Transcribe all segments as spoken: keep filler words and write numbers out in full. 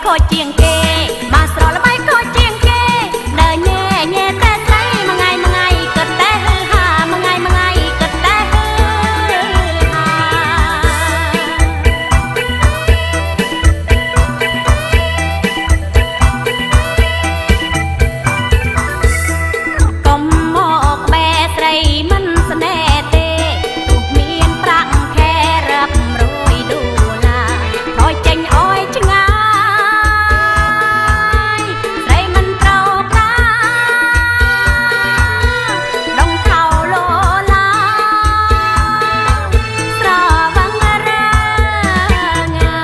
ខូចជាងគេមកស្រល្បីខូចជាងគេដើរញ៉ែញ៉ែតែស្រីមួយថ្ងៃមួយថ្ងៃគិតតែហឺហាមួយថ្ងៃមួយថ្ងៃគិតតែហឺហាកុំមកបែស្រីមិនស្នេហ៍ទេទោះមានប្រាក់ខែរាប់រយដុល្លារថយចេញអោយឆ្ងាយស្រីមិនត្រូវការដងខោលោឡាស្រវឹងរាថ្ងៃ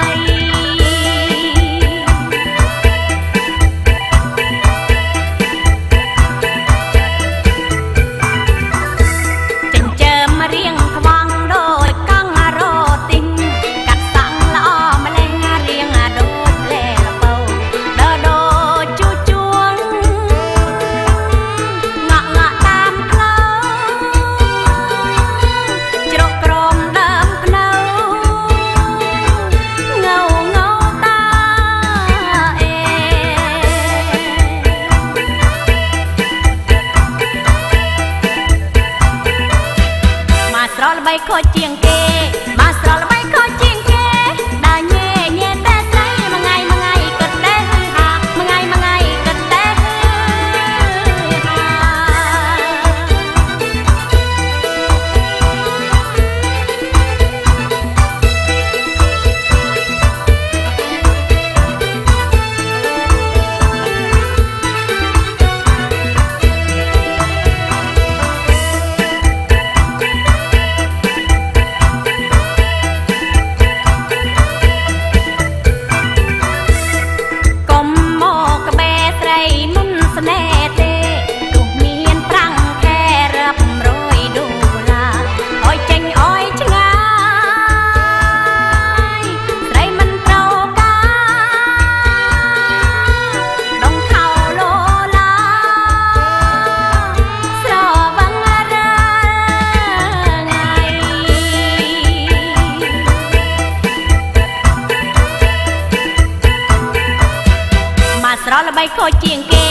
ចិញ្ចើមរៀងខ្វងដូចកង់រ៉ូទីងកាត់សាំងល្អម្លេះរៀងដូចលែលបោដើរដូចជួជួងងក់ងក់តាមផ្លូវជ្រកក្រមដើមភ្នៅងៅងៅតាអេមកស្រល្បីខូចជាងគេមកស្រល្បីខូចជាងគេដើរញ៉ែញ៉ែតែស្រីមួយថ្ងៃមួយថ្ងៃគិតតែហឺហាមួយថ្ងៃមួយថ្ងៃគិតតែហឺកុំមកបែស្រីមិនស្នេហ៍ទេទោះមានប្រាំងខែរាប់រយដុល្លារថយចេញអោយឆ្ងាយស្រីមិនត្រូវការដងខោលោឡាស្រវឹងរាថ្ងៃមកស្រល្បីខូចជាងគេ